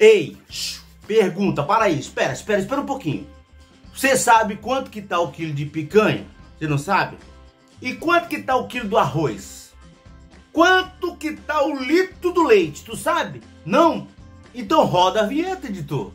Ei, pergunta, para aí, espera um pouquinho. Você sabe quanto que tá o quilo de picanha? Você não sabe? E quanto que tá o quilo do arroz? Quanto que tá o litro do leite? Tu sabe? Não? Então roda a vinheta, editor.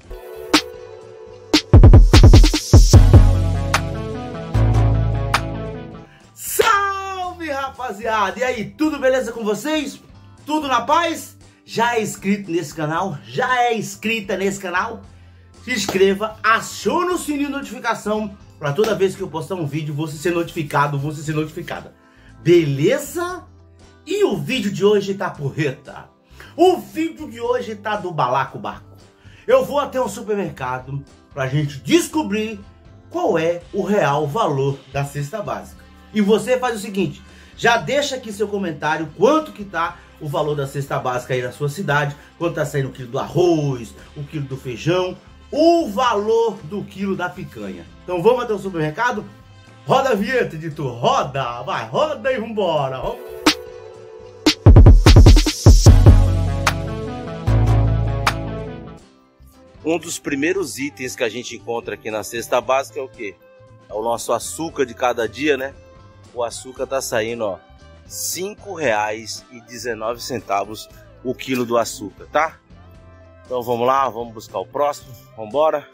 Salve, rapaziada! E aí, tudo beleza com vocês? Tudo na paz? Já é inscrito nesse canal? Já é inscrita nesse canal? Se inscreva, acione o sininho de notificação para toda vez que eu postar um vídeo você ser notificado, você ser notificada. Beleza? E o vídeo de hoje tá porreta. O vídeo de hoje tá do balacobaco. Eu vou até um supermercado pra gente descobrir qual é o real valor da cesta básica. E você faz o seguinte, já deixa aqui seu comentário quanto que tá o valor da cesta básica aí na sua cidade, quanto tá saindo o quilo do arroz, o quilo do feijão, o valor do quilo da picanha. Então vamos até o supermercado? Roda a vinheta, editor, roda, vai, roda e vambora. Um dos primeiros itens que a gente encontra aqui na cesta básica é o quê? É o nosso açúcar de cada dia, né? O açúcar tá saindo, ó, R$ 5,19 o quilo do açúcar, tá? Então vamos lá, vamos buscar o próximo, vamos embora.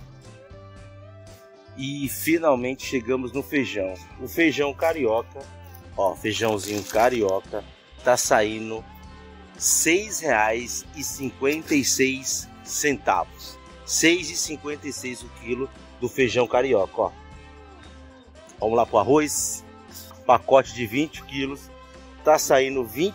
E finalmente chegamos no feijão. O feijão carioca, ó, feijãozinho carioca, tá saindo R$ 6,56. R$ 6,56 o quilo do feijão carioca, ó. Vamos lá pro arroz. Pacote de 20 quilos tá saindo R$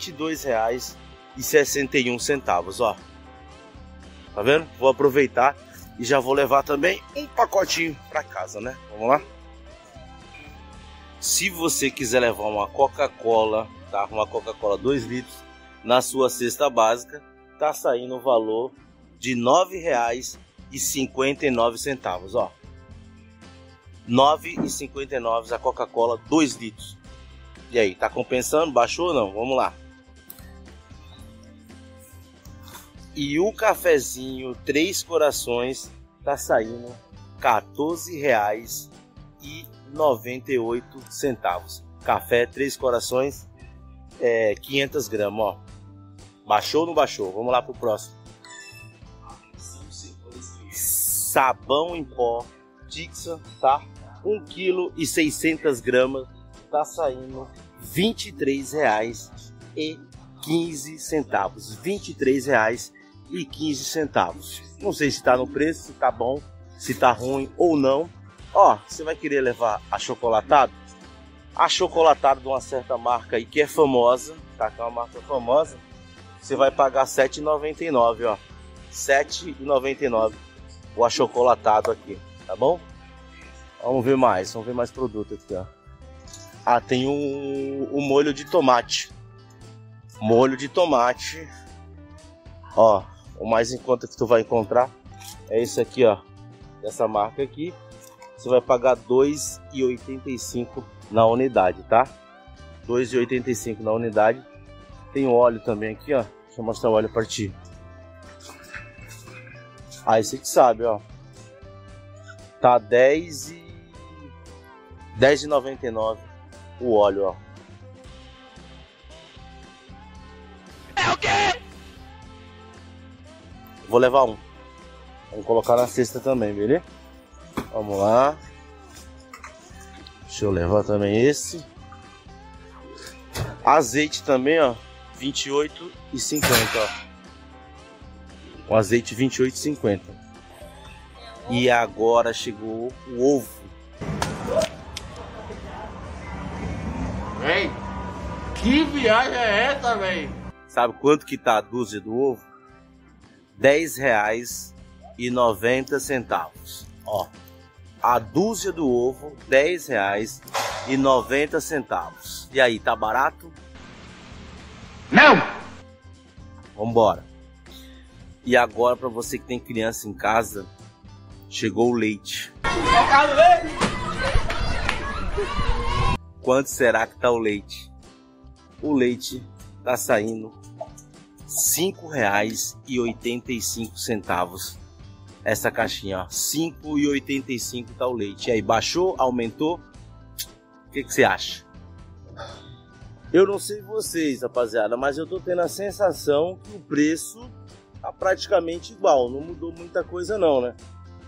22,61, ó. Tá vendo? Vou aproveitar e já vou levar também um pacotinho para casa, né? Vamos lá. Se você quiser levar uma Coca-Cola, tá? Uma Coca-Cola 2 litros na sua cesta básica, tá saindo o valor de R$ 9,59, ó. R$ 9,59 a Coca-Cola 2 litros. E aí, tá compensando? Baixou ou não? Vamos lá. E o cafezinho Três Corações tá saindo R$ 14,98. Café Três Corações, 500 gramas, ó. Baixou ou não baixou? Vamos lá pro próximo. Sabão em pó Tixa, tá? 1,6 kg, tá saindo R$ 23,15. R$ 23,15. Não sei se tá no preço, se tá bom, se tá ruim ou não. Ó, você vai querer levar achocolatado? Achocolatado de uma certa marca aí que é famosa, tá? Que é uma marca famosa. Você vai pagar R$ 7,99, ó. R$ 7,99 o achocolatado aqui, tá bom? Vamos ver mais produto aqui, ó. Ah, tem o molho de tomate. Molho de tomate. Ó, o mais em conta que tu vai encontrar é esse aqui, ó. Essa marca aqui. Você vai pagar R$ 2,85 na unidade, tá? R$ 2,85 na unidade. Tem o óleo também aqui, ó. Deixa eu mostrar o óleo para ti. Ah, esse que sabe, ó. Tá R$10,99 o óleo, ó. É o quê? Vou levar um. Vamos colocar na cesta também, beleza? Vamos lá. Deixa eu levar também esse. Azeite também, ó. R$28,50, ó. O azeite R$28,50. E agora chegou o ovo. Véi, que viagem é essa, véi? Sabe quanto que tá a dúzia do ovo? R$10,90. Ó, a dúzia do ovo, R$10,90. E aí, tá barato? Não! Vambora. E agora, para você que tem criança em casa, chegou o leite. Quanto será que tá o leite? O leite tá saindo R$5,85 essa caixinha, ó. R$5,85 tá o leite. E aí, baixou? Aumentou? O que você acha? Eu não sei vocês, rapaziada, mas eu tô tendo a sensação que o preço tá praticamente igual. Não mudou muita coisa não, né?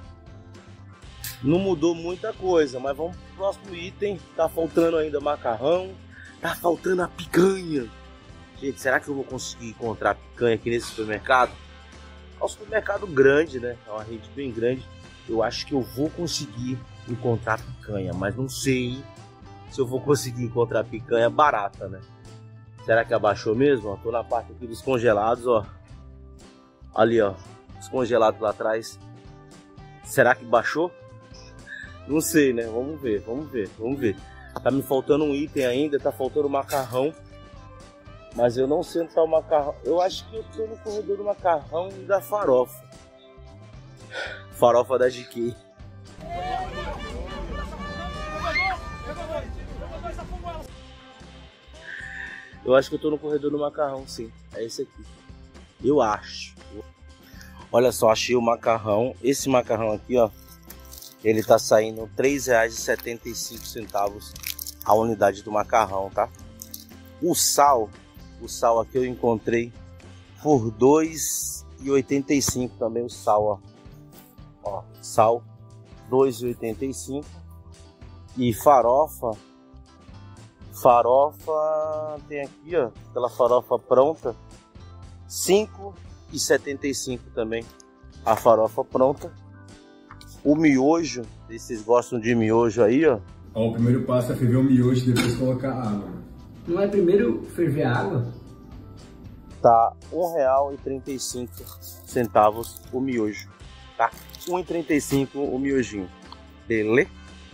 Não mudou muita coisa, mas vamos pro próximo item. Tá faltando ainda macarrão, tá faltando a picanha. Gente, será que eu vou conseguir encontrar picanha aqui nesse supermercado? É um supermercado grande, né? É uma rede bem grande. Eu acho que eu vou conseguir encontrar picanha, mas não sei se eu vou conseguir encontrar picanha barata, né? Será que abaixou mesmo? Ó, tô na parte aqui dos congelados, ó. Ali, ó, os congelados lá atrás. Será que baixou? Não sei, né? Vamos ver, vamos ver, vamos ver. Tá me faltando um item ainda, tá faltando macarrão. Mas eu não sei onde tá o macarrão. Eu acho que eu tô no corredor do macarrão e da farofa. Farofa da GK. Eu acho que eu tô no corredor do macarrão, sim. É esse aqui. Eu acho. Olha só, achei o macarrão. Esse macarrão aqui, ó. Ele tá saindo R$3,75 a unidade do macarrão, tá? O sal aqui eu encontrei por R$2,85 também o sal, ó. Ó, sal R$2,85. E farofa tem aqui, ó, aquela farofa pronta, R$5,75 também a farofa pronta. O miojo, vocês gostam de miojo aí, ó. Ó, o primeiro passo é ferver o miojo e depois colocar água. Não é primeiro ferver a água? Tá R$1,35 o miojo, tá? R$1,35 o miojinho, beleza?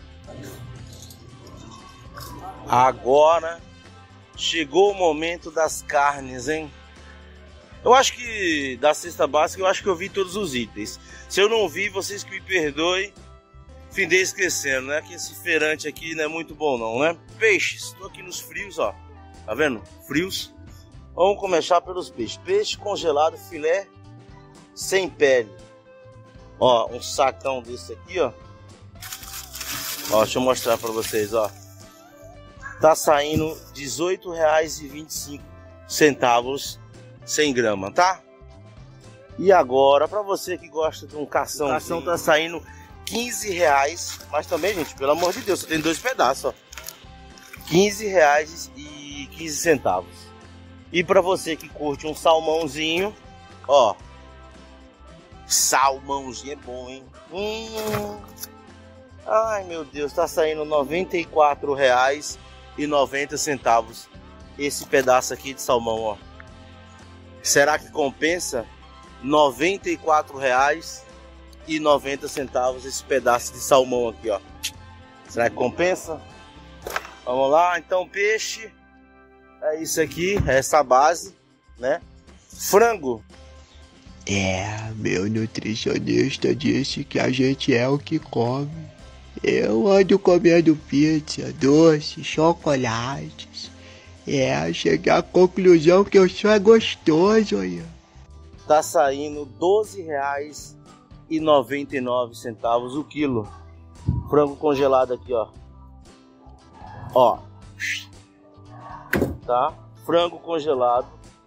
Agora chegou o momento das carnes, hein? Eu acho que da cesta básica eu acho que eu vi todos os itens. Se eu não vi, vocês que me perdoem. Findei esquecendo, né? Que esse feirante aqui não é muito bom não, né? Peixes, tô aqui nos frios, ó. Tá vendo? Frios. Vamos começar pelos peixes. Peixe congelado, filé sem pele. Ó, um sacão desse aqui, ó. Ó, deixa eu mostrar pra vocês, ó. Tá saindo R$18,25 100 gramas, tá? E agora, pra você que gosta de um cação, o cação tá saindo R$15. Mas também, gente, pelo amor de Deus, só tem 2 pedaços, ó. R$15,15. E pra você que curte um salmãozinho, ó. Salmãozinho é bom, hein? Ai, meu Deus, tá saindo R$94,90 esse pedaço aqui de salmão, ó. Será que compensa? R$94,90 esse pedaço de salmão aqui, ó. Será que compensa? Vamos lá, então peixe é isso aqui, é essa base, né? Frango. Meu nutricionista disse que a gente é o que come. Eu ando comendo pizza, doce, chocolates. Cheguei à conclusão que eu sou gostoso, olha. Tá saindo R$12,99 o quilo. Frango congelado aqui, ó. Ó. Tá? Frango congelado.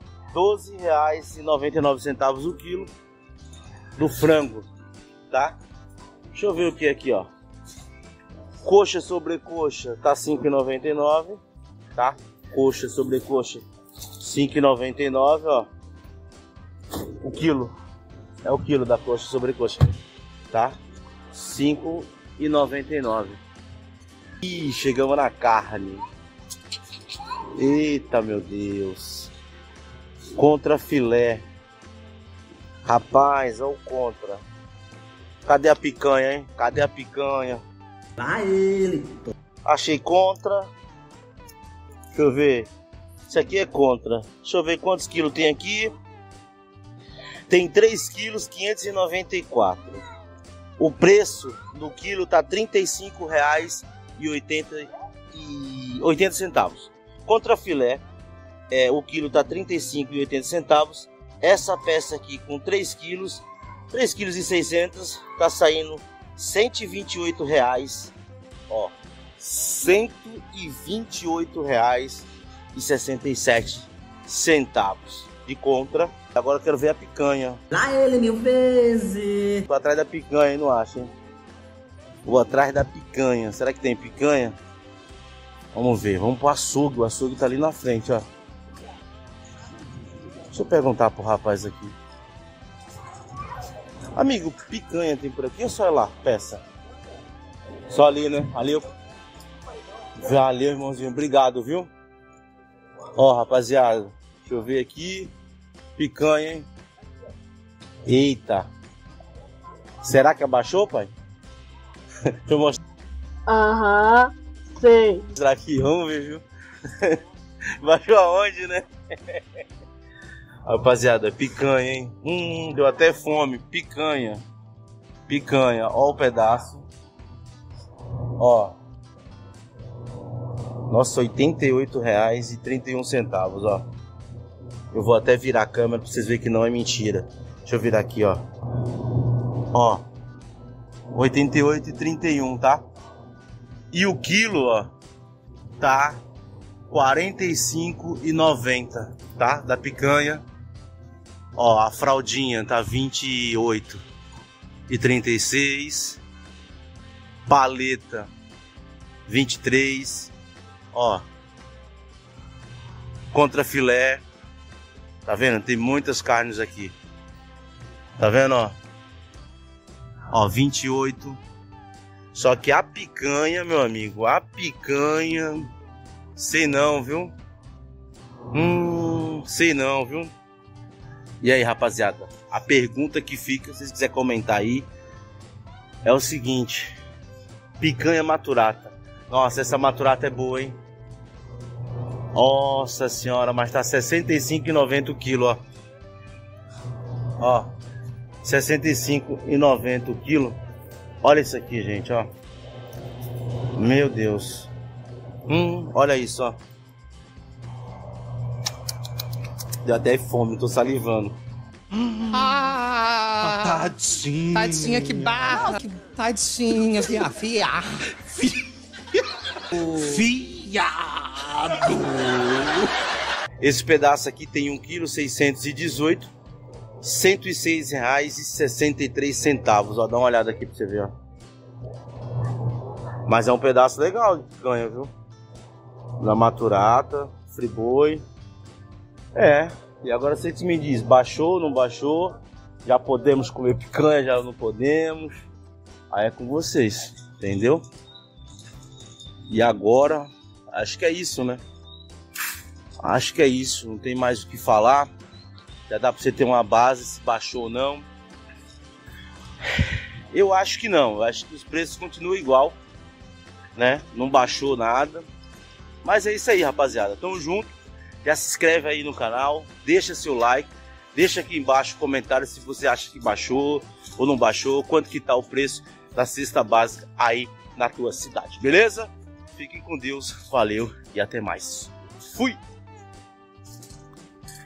R$12,99 o quilo do frango, tá? Deixa eu ver o que é aqui, ó. Coxa sobrecoxa tá R$5,99, tá? Coxa sobrecoxa R$5,99, ó. O quilo. É o quilo da coxa sobrecoxa, tá? R$5,99. Ih, chegamos na carne. Eita, meu Deus. Contra filé. Rapaz, olha o contra. Cadê a picanha, hein? Cadê a picanha? Lá ele. Achei contra. Deixa eu ver. Isso aqui é contra. Deixa eu ver quantos quilos tem aqui. Tem 3 quilos, 594. O preço do quilo tá R$35,80. Contra filé o quilo tá R$ 35,80. Essa peça aqui com 3 quilos, 3,6 kg, tá saindo R$ 128,00. Ó, R$ 128,67 de contra. Agora eu quero ver a picanha. Lá ele 1000 vezes. Tô atrás da picanha e não acho, hein? Vou atrás da picanha. Será que tem picanha? Vamos ver. Vamos pro açougue. O açougue tá ali na frente, ó. Deixa eu perguntar pro rapaz aqui. Amigo, picanha tem por aqui ou só é lá? Peça. Só ali, né? Ali eu... Valeu, irmãozinho. Obrigado, viu? Ó, rapaziada. Deixa eu ver aqui. Picanha, hein? Eita. Será que abaixou, pai? Deixa eu mostrar. Aham, sei. Será que vamos ver, viu? Baixou aonde, né? Rapaziada, picanha, hein? Deu até fome. Picanha. Picanha. Ó o pedaço. Ó. Nossa, R$ 88,31, ó. Eu vou até virar a câmera pra vocês verem que não é mentira. Deixa eu virar aqui, ó. Ó. 88,31, tá? E o quilo, ó, tá R$ 45,90, tá? Da picanha. Ó, a fraldinha tá R$ 28,36. Paleta 23. Ó. Contra filé. Tá vendo? Tem muitas carnes aqui. Tá vendo, ó? Ó, 28. Só que a picanha, meu amigo, a picanha, sei não, viu? Sei não, viu? E aí, rapaziada, a pergunta que fica, se vocês quiserem comentar aí, é o seguinte: picanha maturata. Nossa, essa maturata é boa, hein? Nossa senhora, mas tá R$ 65,90 o quilo, ó. Ó, R$ 65,90 o quilo. Olha isso aqui, gente, ó. Meu Deus. Olha isso, ó. Deu até fome, tô salivando. Tadinha. Tadinha, que barra. Tadinha, Fiado. Esse pedaço aqui tem 1,618 kg, R$ 106,63. Ó, dá uma olhada aqui pra você ver, ó. Mas é um pedaço legal de picanha, viu? Na maturata, friboi. É, e agora você que me diz, baixou ou não baixou? Já podemos comer picanha, já não podemos? Aí é com vocês, entendeu? E agora, acho que é isso, né? Acho que é isso, não tem mais o que falar. Já dá pra você ter uma base, se baixou ou não. Eu acho que não, eu acho que os preços continuam igual, né? Não baixou nada. Mas é isso aí, rapaziada, tamo junto. Já se inscreve aí no canal, deixa seu like, deixa aqui embaixo o comentário se você acha que baixou ou não baixou, quanto que tá o preço da cesta básica aí na tua cidade, beleza? Fiquem com Deus, valeu e até mais. Fui!